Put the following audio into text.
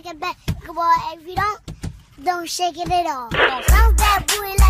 a basketball. If you don't shake it at all. Bounce that booty like